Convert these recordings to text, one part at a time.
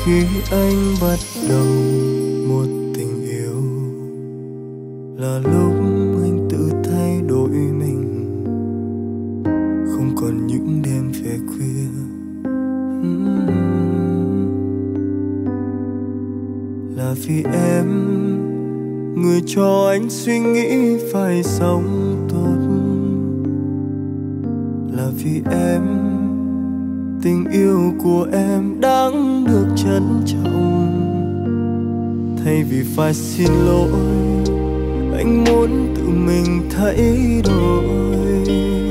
Khi anh bắt đầu một tình yêu là lúc anh tự thay đổi mình, không còn những đêm về khuya. Là vì em, người cho anh suy nghĩ phải sống tốt. Là vì em, tình yêu của em đáng được trân trọng. Thay vì phải xin lỗi, anh muốn tự mình thay đổi.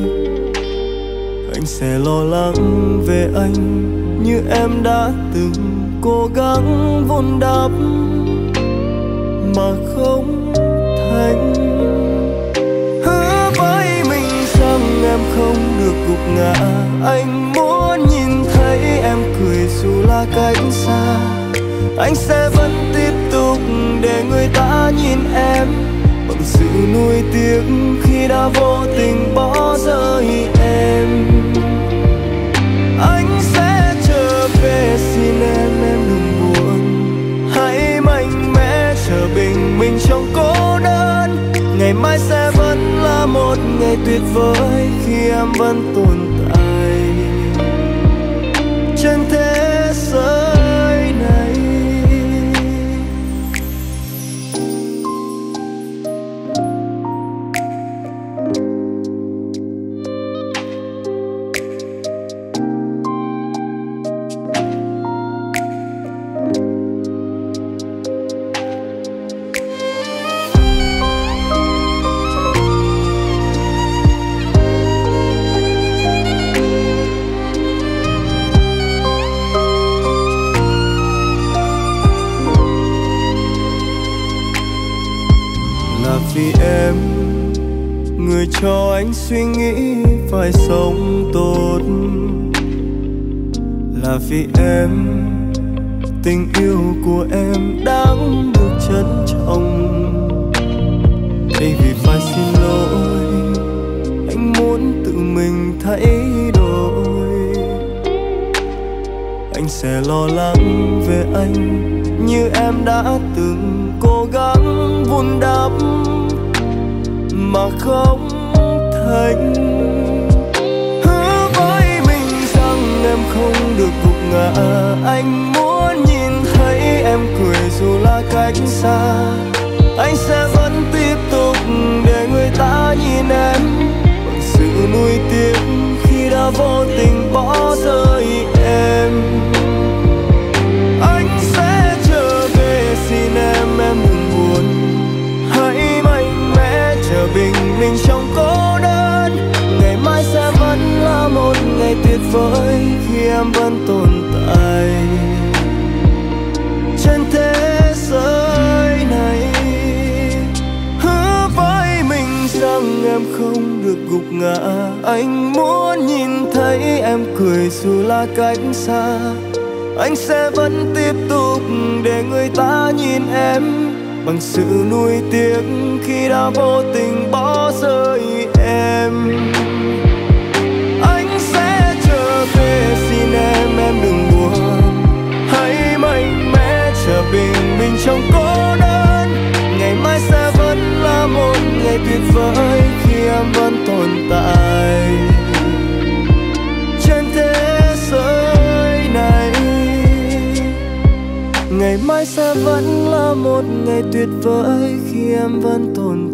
Anh sẽ lo lắng về anh như em đã từng cố gắng vun đắp mà không thành. Hứa với mình rằng em không được gục ngã. Anh muốn nhìn thấy em cười dù là cách xa. Anh sẽ vẫn tiếp tục để người ta nhìn em bằng sự nuối tiếc khi đã vô tình bỏ rơi em. Anh sẽ trở về, xin em đừng buồn. Hãy mạnh mẽ trở bình minh trong cô đơn. Ngày mai sẽ vẫn là một ngày tuyệt vời khi em vẫn tồn tại trên thế giới này. Vì em, người cho anh suy nghĩ phải sống tốt. Là vì em, tình yêu của em đáng được trân trọng. Thay vì phải xin lỗi, anh muốn tự mình thay đổi. Anh sẽ lo lắng về anh như em đã từng cố gắng vun đắp mà không thành. Hứa với mình rằng em không được gục ngã. Anh muốn nhìn thấy em cười dù là cách xa. Anh sẽ vẫn tiếp tục để người ta nhìn em bằng sự nuối tiếc khi đã vô tình bỏ rơi em. Anh sẽ trở về, xin em đừng buồn. Hãy mạnh mẽ trở bình minh trong cô đơn. Ngày mai sẽ vẫn là một ngày tuyệt vời khi em vẫn tồn tại trên thế giới này. Hứa với mình rằng em không được gục ngã. Anh muốn nhìn thấy em cười dù là cách xa. Anh sẽ vẫn tiếp tục để người ta nhìn em bằng sự nuối tiếc khi đã vô tình bỏ rơi em. Anh sẽ trở về, xin em đừng buồn. Hãy mạnh mẽ trở bình minh trong cô đơn. Ngày mai sẽ vẫn là một ngày tuyệt vời khi em vẫn tồn tại trên thế giới này. Ngày mai sẽ vẫn là một ngày tuyệt vời khi em vẫn tồn